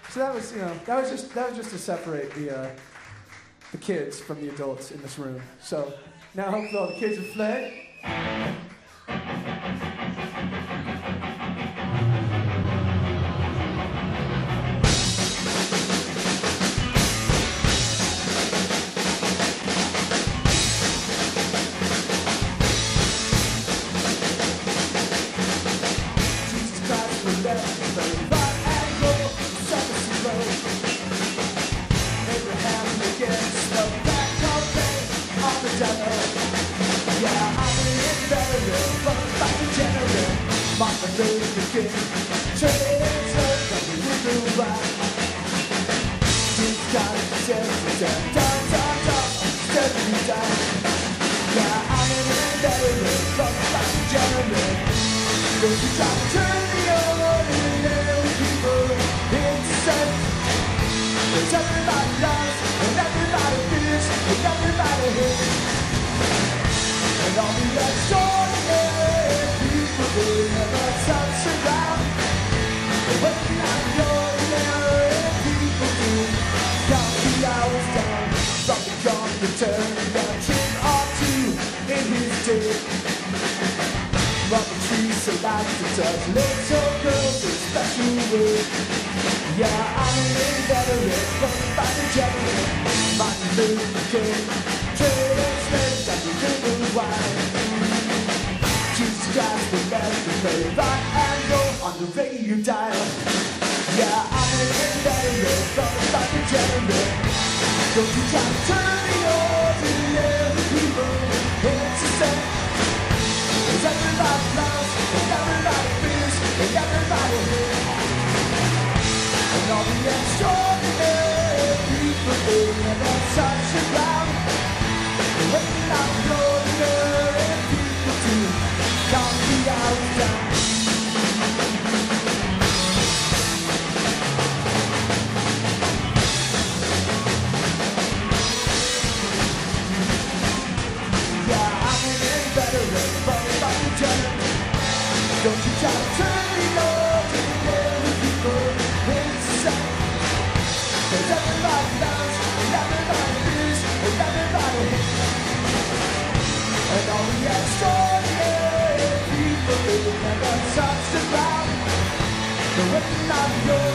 So that was, that was just to separate the kids from the adults in this room. So now hopefully all the kids have fled. Martin Luther King, trains her coming with the right. She's got a down, down, down, instead of you die. Yeah, I'm an veteran, but like a gentleman. Don't you try to turn the ordinary people into saints. Cause everybody loves, and everybody fears, and everybody hates. And all the extraordinary people will never touch the ground. But when I'm the ordinary people do count the hours down from the computer, got a kid or two in his day. Rubber trees so like to touch little girls in special way. Yeah, I'm a veteran, but by the gentleman, Martin Luther King, trading slaves at the river wide. Jesus Christ, the best to play rock and roll on the radio dial. Yeah, I'm a veteran, but by the gentleman. Don't you try to turn the ordinary people into saints. Cause everybody loves, and everybody fears, and everybody hates. And all the extraordinary people will never touch the ground. But when I'm the ordinary people do count the hours down. Yeah, I'm an veteran, but like a gentleman. Don't you try to turn the ordinary people into saints. Cause everybody loves, and everybody fears, and everybody hates. And all the extraordinary people will never touch the ground. But when I'm yours,